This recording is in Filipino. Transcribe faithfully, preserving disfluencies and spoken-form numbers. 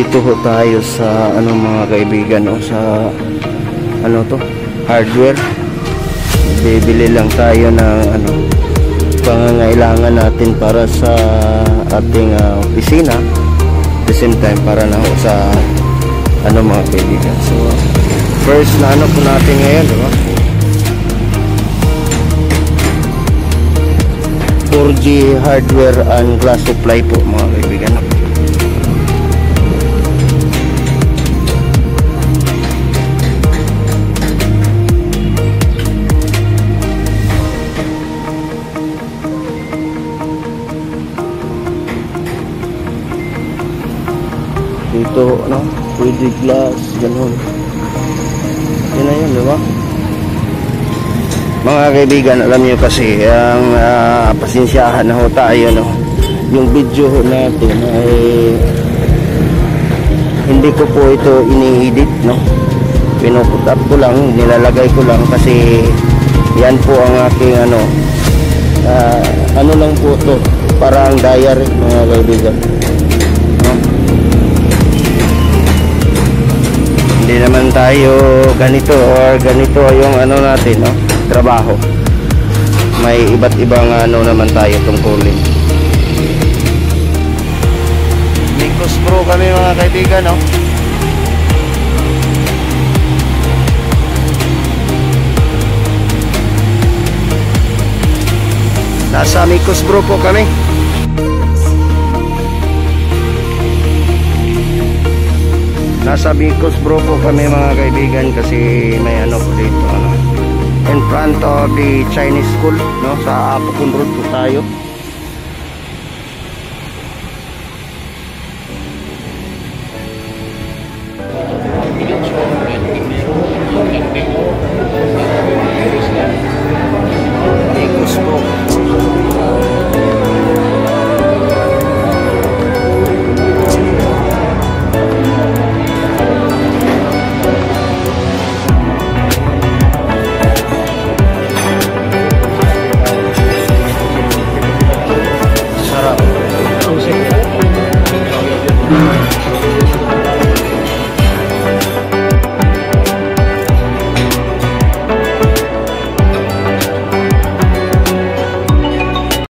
Dito ho tayo sa ano mga kaibigan, no, sa ano to, hardware. Bibili lang tayo ng ano pangangailangan natin para sa ating uh, opisina, at the same time para na ho sa ano mga kaibigan. So first na ano po natin ngayon, di ba? four G hardware and glass supply po mga kaibigan. Dito, ano, pwede glass, ganun. Yan na yun, diba? Mga kaibigan, alam nyo kasi, ang uh, pasensyahan na ho tayo, no? Yung video natin ay hindi ko po ito ini-edit, no? Pinuput up ko lang, nilalagay ko lang kasi yan po ang aking, ano, uh, ano lang po ito, parang diary, mga kaibigan. Hindi naman tayo ganito or ganito yung ano natin, no? Trabaho. May iba't ibang ano naman tayo tungkulin. Micos Pro kami mga kaibigan, no? Nasa Micos Pro po kami. Nasa Micos Pro po kami mga kaibigan kasi may ano po dito, ano, in front of the Chinese school, no, sa Apocon Road po tayo.